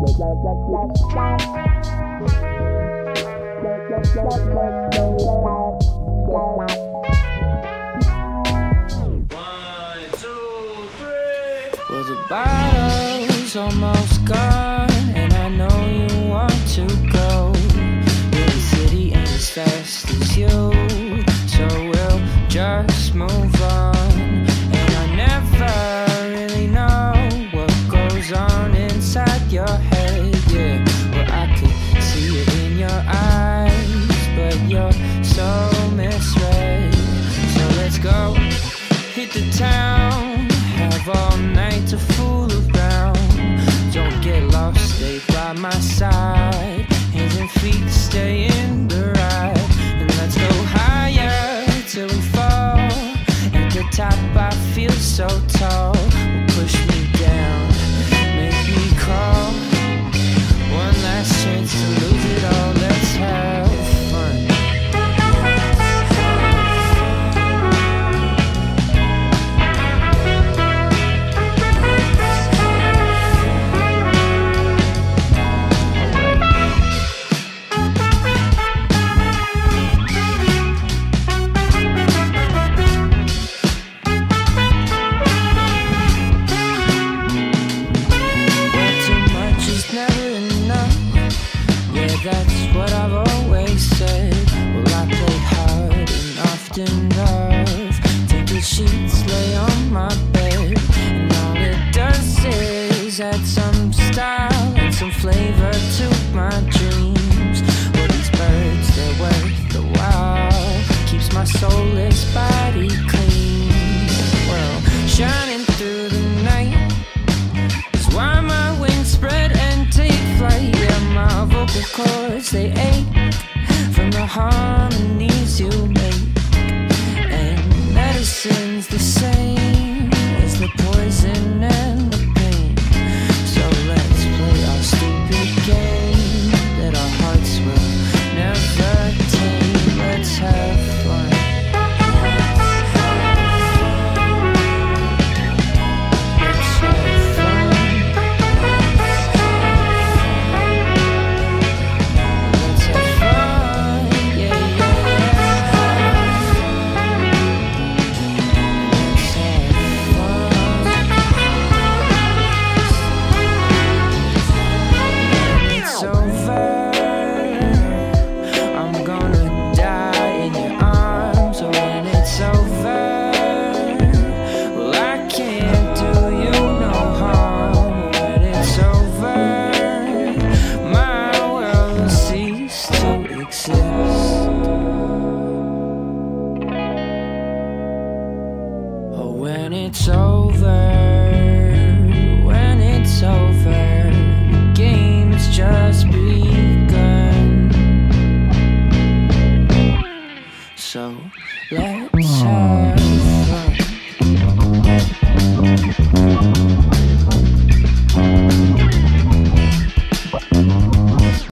Well, the bottle's almost gone, and I know you want to go. Yeah, the city ain't as fast as you, so we'll just move on. And I never really know what goes on inside your head. Yeah, well, I could see it in your eyes, but you're so misread. So let's go, hit the town, have all night to fool around. Don't get lost, stay by my side. Hands and feet stay in the ride. And let's go higher till we fall. At the top I feel so tall. Well, push me down, make me crawl. One last chance to lose it all. Let's have fun. That's what I've always said. Well, I play hard and often love. Tinted sheets lay on my bed, and all it does is add some style and some flavor to my dreams. Well, these birds, they're worth the while. Keeps my soulless body clean. Well, shining through the night is why my wings spread and take flight. Yeah, my vocal cords, they ache.